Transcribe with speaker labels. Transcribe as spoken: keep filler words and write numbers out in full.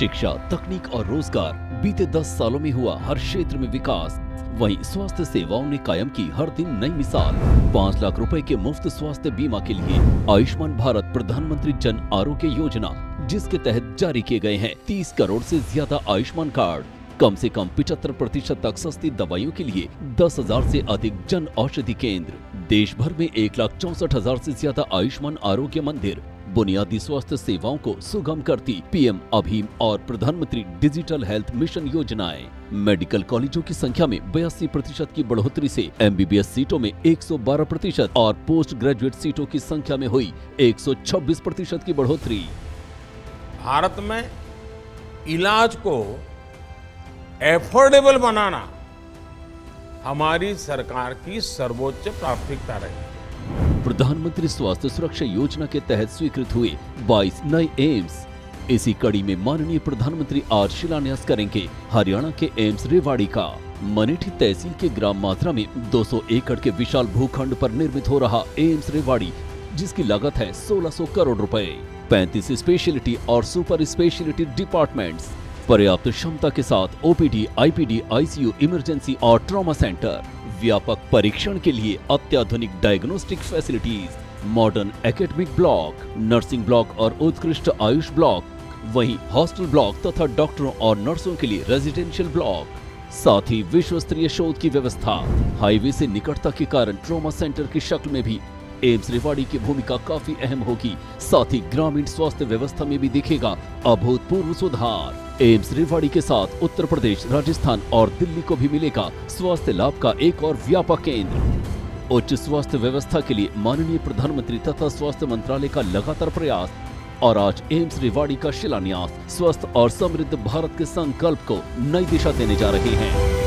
Speaker 1: शिक्षा, तकनीक और रोजगार, बीते दस सालों में हुआ हर क्षेत्र में विकास। वहीं स्वास्थ्य सेवाओं ने कायम की हर दिन नई मिसाल। पाँच लाख रुपए के मुफ्त स्वास्थ्य बीमा के लिए आयुष्मान भारत प्रधानमंत्री जन आरोग्य योजना, जिसके तहत जारी किए गए हैं तीस करोड़ से ज्यादा आयुष्मान कार्ड। कम से कम पिछहत्तर प्रतिशत तक सस्ती दवाइयों के लिए दस हजार से अधिक जन औषधि केंद्र। देश भर में एक लाख चौसठ हजार से ज्यादा आयुष्मान आरोग्य मंदिर। बुनियादी स्वास्थ्य सेवाओं को सुगम करती पीएम अभीम और प्रधानमंत्री डिजिटल हेल्थ मिशन योजनाएं। मेडिकल कॉलेजों की संख्या में बयासी प्रतिशत की बढ़ोतरी से एमबीबीएस सीटों में एक सौ बारह प्रतिशत और पोस्ट ग्रेजुएट सीटों की संख्या में हुई एक सौ छब्बीस प्रतिशत की बढ़ोतरी।
Speaker 2: भारत में इलाज को एफोर्डेबल बनाना हमारी सरकार की सर्वोच्च प्राथमिकता रही।
Speaker 1: प्रधानमंत्री स्वास्थ्य सुरक्षा योजना के तहत स्वीकृत हुए बाईस नए एम्स। इसी कड़ी में माननीय प्रधानमंत्री आज शिलान्यास करेंगे हरियाणा के एम्स रेवाड़ी का। मनेठी तहसील के ग्राम मात्रा में दो सौ एकड़ के विशाल भूखंड पर निर्मित हो रहा एम्स रेवाड़ी, जिसकी लागत है सोलह सौ करोड़ रुपए। पैंतीस स्पेशलिटी और सुपर स्पेशलिटी डिपार्टमेंट्स, पर्याप्त क्षमता के साथ ओपीडी, आईपीडी, आईसीयू, इमरजेंसी और ट्रॉमा सेंटर, व्यापक परीक्षण के लिए अत्याधुनिक diagnostic facilities, modern academic block, nursing block और उत्कृष्ट आयुष ब्लॉक, वहीं हॉस्टल ब्लॉक तथा डॉक्टरों और नर्सों के लिए रेजिडेंशियल ब्लॉक, साथ ही विश्व स्तरीय शोध की व्यवस्था। हाईवे से निकटता के कारण ट्रॉमा सेंटर की शक्ल में भी एम्स रेवाड़ी की भूमिका काफी अहम होगी। साथ ही ग्रामीण स्वास्थ्य व्यवस्था में भी दिखेगा अभूतपूर्व सुधार। एम्स रेवाड़ी के साथ उत्तर प्रदेश, राजस्थान और दिल्ली को भी मिलेगा स्वास्थ्य लाभ का एक और व्यापक केंद्र। उच्च स्वास्थ्य व्यवस्था के लिए माननीय प्रधानमंत्री तथा स्वास्थ्य मंत्रालय का लगातार प्रयास और आज एम्स रेवाड़ी का शिलान्यास स्वस्थ और समृद्ध भारत के संकल्प को नई दिशा देने जा रहे हैं।